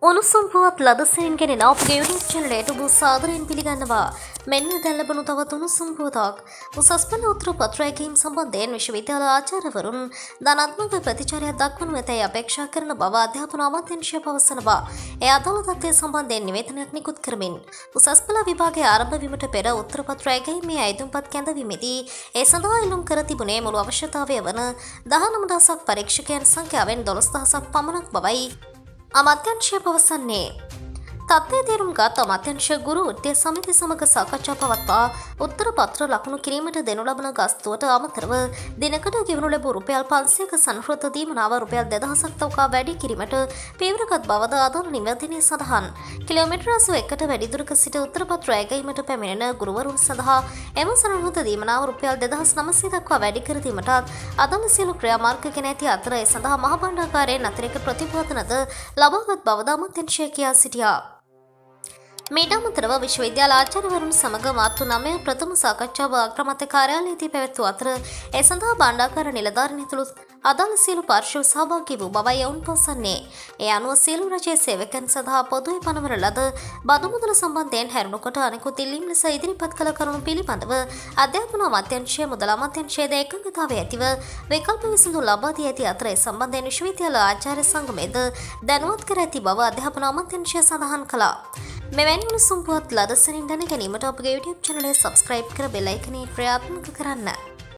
උණුසුම් පුවත් ලදසෙන් ගෙනෙන අපගේ YouTube channel ඔබ සාදරයෙන් පිළිගන්නවා. මෙන්න දැන් ලැබුණු තවත් උණුසුම් පුවතක්. උසස් පෙළ උත්තර පත්‍රයකින් සම්බන්ධයෙන් විශ්වවිද්‍යාල ආචාර්යවරුන් ධනාත්මක ප්‍රතිචාරයක් දක්වනු ඇතැයි අපේක්ෂා කරන බව අධ්‍යාපන අමාත්‍යාංශය පවසනවා. ඒ අදාළ තත්ත්වය සම්බන්ධයෙන් නිවේදනයක් නිකුත් කරමින් උසස් පෙළ විභාගයේ ආරම්භ වීමට පෙර උත්තර පත්‍රයකින් මේ අයදුම්පත් කැඳවීමේදී ඒ සඳහා ඉල්ලුම් කර තිබුණේ මුළු අවශ්‍යතාවය වන 19000ක් පරීක්ෂකයන් සංඛ්‍යාවෙන් 12000ක් පමණක් බවයි අමාත්‍යාංශය පවසන්නේ. තත්ත්වය තේරුම් ගත් අමාත්‍යාංශ ගුරු වෘත්තීය සමිතිය සමග සාකච්ඡා පවත්වා උත්තර පත්‍ර ලකුණු කිරීමට දෙනු ලබන ගස්තුවට අමතරව දිනකට ගෙවනු ලැබූ රුපියල් 500ක සංවෘත දීමනාව රුපියල් 2000ක් තවකා වැඩි කිරීමට පීවරගත් බවද අදාළ නිවේදනයේ සඳහන්. කිලෝමීටර් 81කට වැඩි දුරක සිට උත්තර පත්‍ර ඇගීමට පැමිණෙන ගුරුවරුන් සඳහා එම සංවෘත දීමනාව රුපියල් 2900 දක්වා වැඩි කර දීමටත් අදාළ සියලු ක්‍රියාමාර්ග ගෙන ඇති අතර ඒ සඳහා මහ භාණ්ඩාගාරයෙන් අතිරේක ප්‍රතිපාදනද ලබාගත් බවද අමාත්‍යාංශය කියා සිටියා. මීට අමතරව විශ්වවිද්‍යාල ආචාර්යවරුන් සමග මාර්තු 9 ප්‍රථම සාකච්ඡාව අග්‍රාමාත්‍ය කාර්යාලයේදී පැවැත්වූ අතර ඒ සඳහා භාණ්ඩාගාර නිලධාරීන් ඇතුළු අදාළ සියලු පාර්ශ්ව සහභාගී වූ බවයි ඔවුන් පවසන්නේ. ඒ අනුව සියලු රජයේ සේවකයන් සඳහා පොදුවේ පනවන ලද බදු මුදල සම්බන්ධයෙන් හැරුණුකොට අනෙකුත් ඉල්ලීම් ලෙස ඉදිරිපත් කළ කරුණු පිළිබඳව අධ්‍යාපන අමාත්‍යාංශය මුදල් අමාත්‍යාංශයේද එකඟතාවය ඇතිව විකල්ප විසඳුම් ලබා දී ඇති අතර ඒ සම්බන්ධයෙන් විශ්වවිද්‍යාල ආචාර්ය සංගමයේද දැනුවත් කර ඇති බව අධ්‍යාපන අමාත්‍යාංශය සඳහන් කළා. මෙවැනි උණුසුම් පුවත් ලදසනින් දැන ගැනීමට අපගේ YouTube channel එක subscribe කර bell icon එක ක්‍රියාත්මක කරන්න.